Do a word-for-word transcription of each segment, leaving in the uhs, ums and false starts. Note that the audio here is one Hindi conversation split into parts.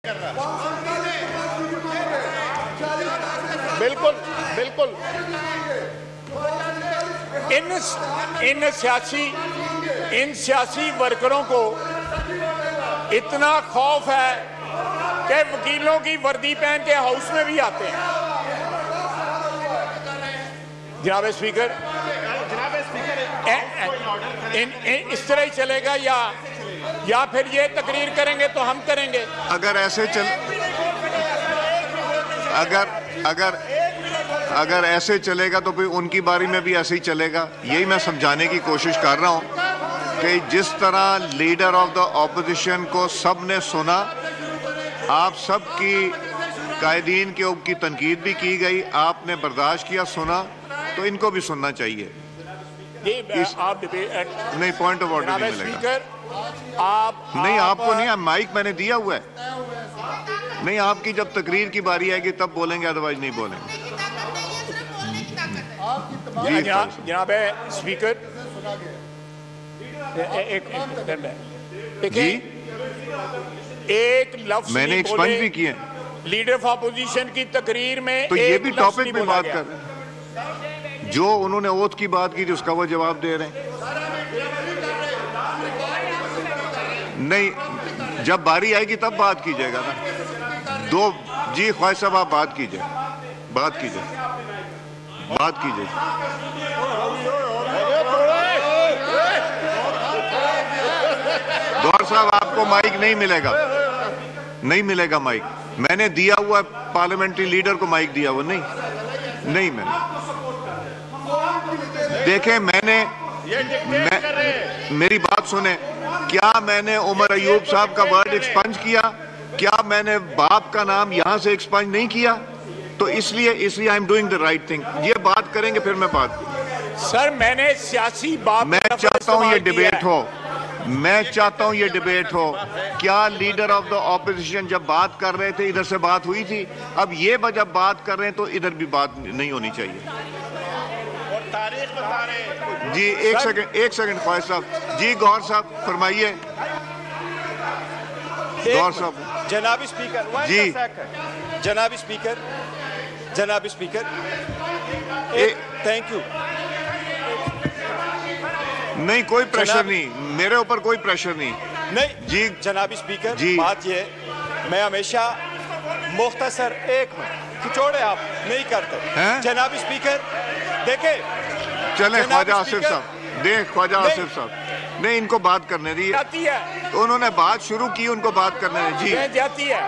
बिल्कुल बिल्कुल इन इन सियासी इन सियासी वर्करों को इतना खौफ है कि वकीलों की वर्दी पहन के हाउस में भी आते हैं। जनाब स्पीकर, इन, इन इस तरह ही चलेगा या या फिर ये तकरीर करेंगे तो हम करेंगे? अगर ऐसे चल अगर अगर अगर ऐसे चलेगा तो फिर उनकी बारी में भी ऐसे ही चलेगा। यही मैं समझाने की कोशिश कर रहा हूं कि जिस तरह लीडर ऑफ द ऑपोजिशन को सब ने सुना, आप सब की कायदीन के की तनकीद भी की गई, आपने बर्दाश्त किया, सुना, तो इनको भी सुनना चाहिए। इस, आप नहीं, पॉइंट ऑफ ऑर्डर नहीं मिलेगा। आप नहीं, आप, आपको नहीं, माइक मैंने दिया हुआ है। नहीं, आपकी जब तकरीर की बारी आएगी तब बोलेंगे, अदरवाइज नहीं बोलेंगे। जनाब स्पीकर, एक जी, एक लफ्ज मैंने एक्सपंज भी किए लीडर ऑफ अपोजिशन की तकरीर में, तो ये भी टॉपिक पे बात कर रहे हैं। जो उन्होंने ओथ की बात की थी उसका वो जवाब दे रहे हैं। नहीं, जब बारी आएगी तब बात कीजिएगा ना। दो जी ख्वाहिश साहब, आप बात कीजिए, बात कीजिए, बात कीजिए। गौर साहब, आपको माइक नहीं मिलेगा, नहीं मिलेगा माइक। मैंने दिया हुआ पार्लियामेंट्री लीडर को माइक दिया हुआ, नहीं नहीं मैंने देखें, मैंने मैं, मेरी बात सुने, क्या मैंने उमर अयूब साहब का वर्ड एक्सपंज किया? क्या मैंने बाप का नाम यहां से एक्सपंज नहीं किया? तो इसलिए इसलिए I am doing the right thing. ये बात करेंगे फिर मैं बात। सर, मैंने सियासी बात, मैं चाहता हूं ये डिबेट हो, मैं चाहता हूं ये डिबेट हो। क्या लीडर ऑफ द ऑपोजिशन जब बात कर रहे थे इधर से बात हुई थी? अब ये जब बात कर रहे हैं तो इधर भी बात नहीं होनी चाहिए। जी एक सेकंड, एक सेकंड ख्वाहिश साहब। जी गौर साहब फरमाइए। गौर साहब। जनाब स्पीकर जी, जनाब स्पीकर, जनाब स्पीकर, थैंक यू। नहीं, कोई प्रेशर नहीं, मेरे ऊपर कोई प्रेशर नहीं। नहीं जी जनाब स्पीकर, जी, बात ये, मैं हमेशा मुख्तसर एक में खिचौड़े आप नहीं करते हैं? जनाब स्पीकर देखे, चले ख्वाजा आसिफ साहब, देख ख्वाजा आसिफ साहब, नहीं इनको बात करने दी, तो उन्होंने बात शुरू की, उनको बात करने दी। जी जाती है,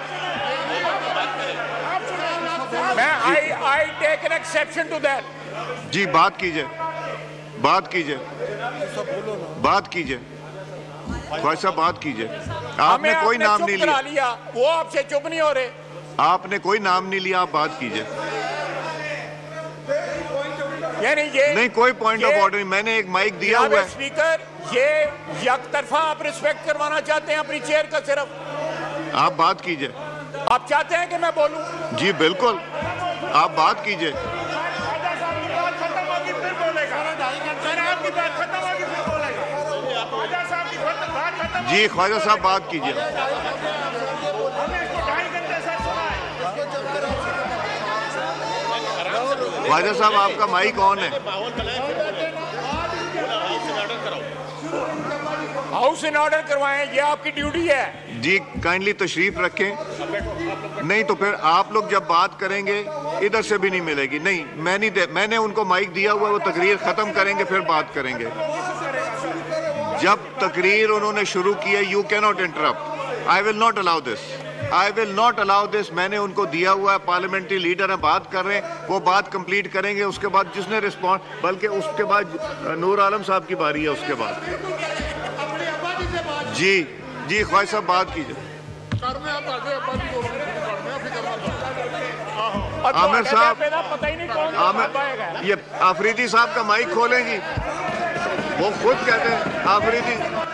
मैं I I take an exception to that. जी बात कीजिए, बात कीजिए, बात कीजिए ख्वाजा साहब, बात कीजिए। आपने कोई नाम नहीं लिया, लिया, वो आपसे चुप नहीं हो रहे। आपने कोई नाम नहीं लिया, आप बात कीजिए। यानी ये नहीं, कोई पॉइंट ऑफ ऑर्डर नहीं, मैंने एक माइक दिया हुआ है। स्पीकर, ये यकतरफा आप रिस्पेक्ट करवाना चाहते हैं अपनी चेयर का सिर्फ? आप बात कीजिए। आप चाहते हैं कि मैं बोलूं? जी बिल्कुल, आप बात कीजिए। जी ख्वाजा साहब बात कीजिए। ख्वाजा साहब आपका माइक ऑन है। हाउस इन ऑर्डर करवाएं, ये आपकी ड्यूटी है। जी काइंडली तशरीफ रखें। नहीं तो फिर आप लोग जब बात करेंगे इधर से भी नहीं मिलेगी। नहीं, मैं नहीं दे, मैंने उनको माइक दिया हुआ, वो तकरीर खत्म करेंगे फिर बात करेंगे। जब तकरीर उन्होंने शुरू की है, you can not interrupt. I will not allow this, I will not allow this. मैंने उनको दिया हुआ है, पार्लियामेंट्री लीडर है, बात कर रहे हैं, वो बात कंप्लीट करेंगे। उसके बाद जिसने रिस्पॉन्ड, बल्कि उसके बाद नूर आलम साहब की बारी है उसके बाद। जी जी ख्वाहिश साहब बात कीजिए। आमिर साहब, आमिर, ये आफरीदी साहब का माइक खोलेंगी, वो खुद कहते हैं आफरीदी।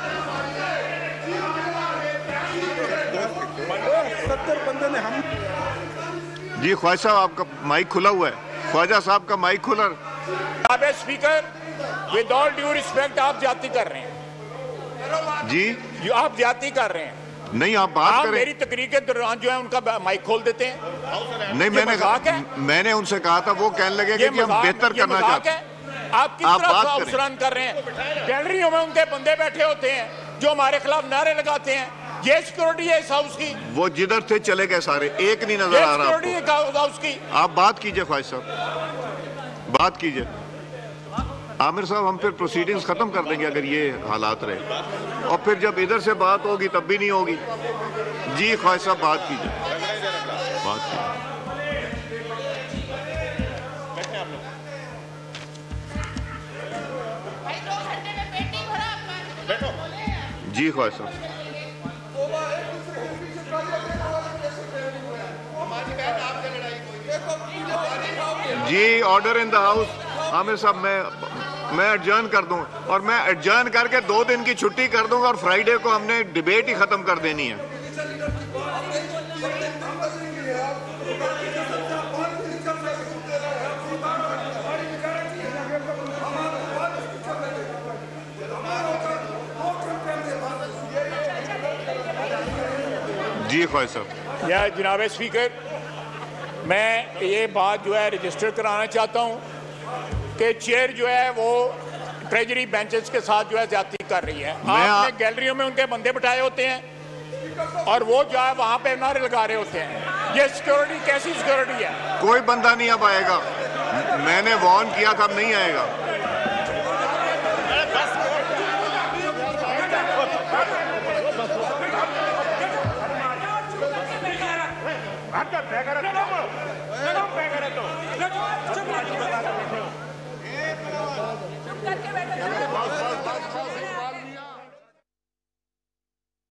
जी ख्वाजा साहब आपका माइक खुला हुआ है, ख्वाजा साहब का माइक खुला। Speaker, with all due respect, आप जाती कर रहे हैं जी, आप जाती कर रहे हैं। नहीं, आप बात आप करें। मेरी तकरीर के दौरान जो है उनका माइक खोल देते हैं। नहीं, मैंने कहा, मैंने उनसे कहा था, वो कहने लगे कि हम बेहतर करना चाहते हैं। आप किस तरह से हाउस रन कर रहे हैं? गैलरियों में उनके बंदे बैठे होते हैं जो हमारे खिलाफ नारे लगाते हैं। ये सिक्योरिटी है इस हाउस की। वो जिधर थे चले गए सारे, एक नहीं नजर आ रहा आपको। हाउस की आप बात कीजिए ख्वाहिश साहब, बात कीजिए। आमिर साहब, हम फिर प्रोसीडिंग्स खत्म कर देंगे अगर ये हालात रहे, और फिर जब इधर से बात होगी तब भी नहीं होगी। जी ख्वाहिश साहब, बात कीजिए, बात कीजिए। जी ख्वाहिश साहब। जी, order in the house. Aamir साहब, मैं मैं एडजर्न कर दूं, और मैं एडजर्न करके दो दिन की छुट्टी कर दूंगा, और फ्राइडे को हमने डिबेट ही खत्म कर देनी है। जी ख्वाहिश साहब। या जनाब स्पीकर, मैं ये बात जो है रजिस्टर कराना चाहता हूँ कि चेयर जो है वो ट्रेजरी बेंचेस के साथ जो है ज्यादती कर रही है। आपने गैलरियों में उनके बंदे बिठाए होते हैं और वो जो है वहाँ पे नारे लगा रहे होते हैं। ये सिक्योरिटी कैसी सिक्योरिटी है? कोई बंदा नहीं अब आएगा, मैंने वार्न किया था, अब नहीं आएगा। करके बैठे